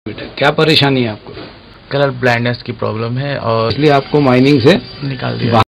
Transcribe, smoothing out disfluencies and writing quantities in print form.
बेटा क्या परेशानी है आपको? कलर ब्लाइंडनेस की प्रॉब्लम है और इसलिए आपको माइनिंग से निकाल दिया।